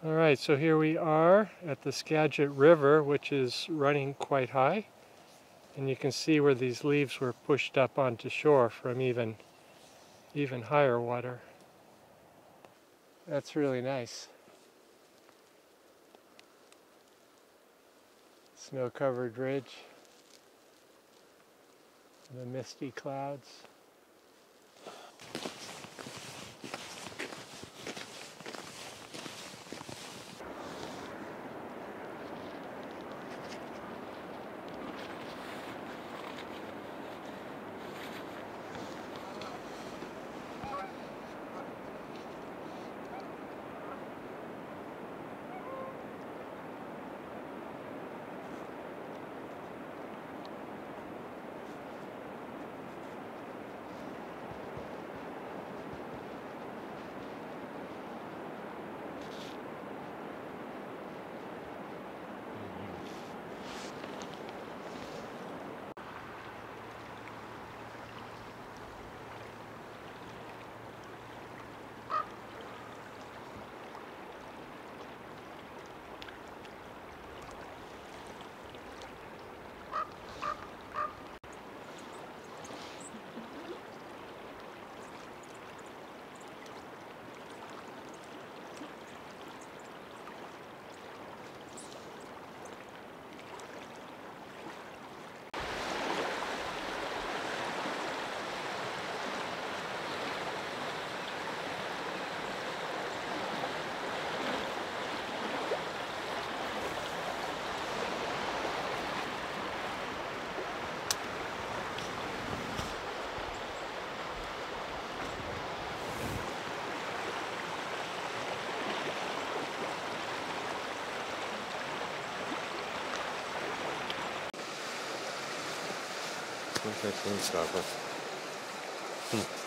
Alright, so here we are at the Skagit River, which is running quite high. And you can see where these leaves were pushed up onto shore from even higher water. That's really nice. Snow-covered ridge, the misty clouds. What's that thing stop us?